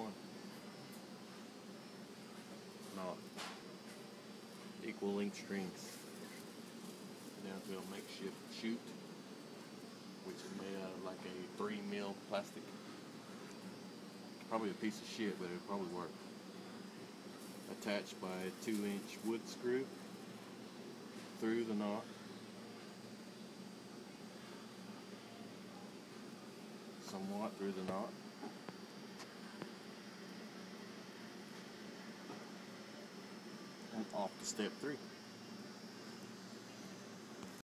one knot, equal length strings, down to a makeshift chute, which is made out of like a 3mm plastic. Probably a piece of shit, but it'll probably work. Attached by a 2-inch wood screw through the knot. Somewhat through the knot. And off to step 3.